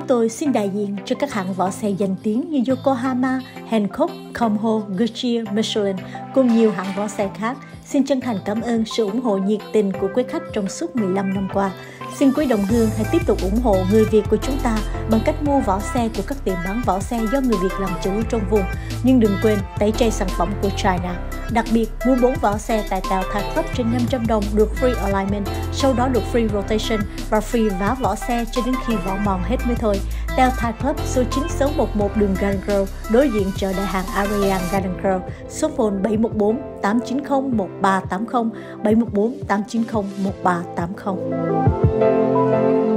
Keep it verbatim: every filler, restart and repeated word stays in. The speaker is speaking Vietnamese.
tôi xin đại diện cho các hãng vỏ xe danh tiếng như Yokohama, Hankook, Kumho, Goodyear, Michelin cùng nhiều hãng vỏ xe khác. Xin chân thành cảm ơn sự ủng hộ nhiệt tình của quý khách trong suốt mười lăm năm qua. Xin quý đồng hương hãy tiếp tục ủng hộ người Việt của chúng ta bằng cách mua vỏ xe của các tiệm bán vỏ xe do người Việt làm chủ trong vùng. Nhưng đừng quên tẩy chay sản phẩm của China. Đặc biệt, mua bốn vỏ xe tại Tàu Thai Club trên năm trăm đồng được free alignment, sau đó được free rotation và free vá vỏ xe cho đến khi vỏ mòn hết mới thôi. Tàu Thai Club số chín sáu một một đường Garden Grove, đối diện chợ đại hàng Ariane Garden Grove, số phone bảy một bốn tám chín không một ba tám không, bảy một bốn tám chín không một ba tám không.